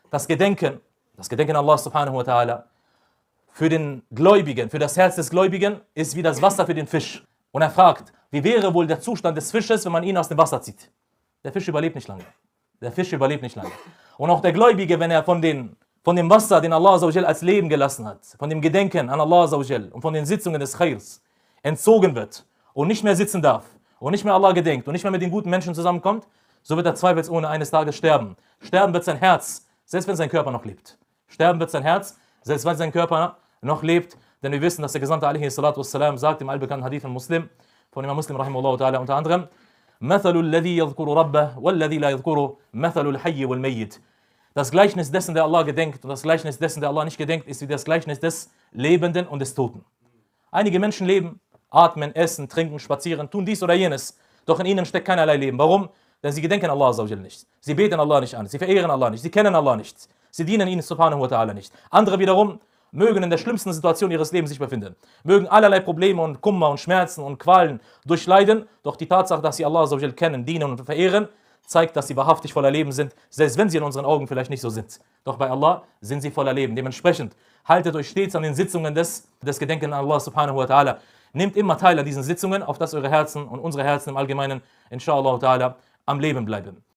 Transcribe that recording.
das Gedenken an Allah subhanahu wa ta'ala, für den Gläubigen, für das Herz des Gläubigen, ist wie das Wasser für den Fisch. Und er fragt, wie wäre wohl der Zustand des Fisches, wenn man ihn aus dem Wasser zieht? Der Fisch überlebt nicht lange. Der Fisch überlebt nicht lange. Und auch der Gläubige, wenn er von dem Wasser, den Allah als Leben gelassen hat, von dem Gedenken an Allah und von den Sitzungen des Khairs entzogen wird und nicht mehr sitzen darf und nicht mehr Allah gedenkt und nicht mehr mit den guten Menschen zusammenkommt, so wird er zweifelsohne eines Tages sterben. Sterben wird sein Herz, selbst wenn sein Körper noch lebt. Sterben wird sein Herz, selbst wenn sein Körper noch lebt, denn wir wissen, dass der Gesandte alaihi salatu wassalam sagt im allbekannten Hadith von Muslim, von Imam Muslim rahimahullah ta'ala unter anderem, مَثَلُ الَّذِي يَذْكُرُ رَبَّهُ وَالَّذِي لَا يَذْكُرُ مَثَلُ الْحَيِّ وَالْمَيِّتِ. Das Gleichnis dessen, der Allah gedenkt, und das Gleichnis dessen, der Allah nicht gedenkt, ist wie das Gleichnis des Lebenden und des Toten. Einige Menschen leben, atmen, essen, trinken, spazieren, tun dies oder jenes, doch in ihnen steckt keinerlei Leben. Warum? Denn sie gedenken Allah nicht. Sie beten Allah nicht an, sie verehren Allah nicht, sie kennen Allah nicht, sie dienen ihnen subhanahu wa ta'ala nicht. Andere wiederum mögen in der schlimmsten Situation ihres Lebens sich befinden, mögen allerlei Probleme und Kummer und Schmerzen und Qualen durchleiden, doch die Tatsache, dass sie Allah kennen, dienen und verehren, zeigt, dass sie wahrhaftig voller Leben sind, selbst wenn sie in unseren Augen vielleicht nicht so sind. Doch bei Allah sind sie voller Leben. Dementsprechend haltet euch stets an den Sitzungen des Gedenken an Allah subhanahu wa ta'ala. Nehmt immer teil an diesen Sitzungen, auf dass eure Herzen und unsere Herzen im Allgemeinen, inshallah ta'ala, am Leben bleiben.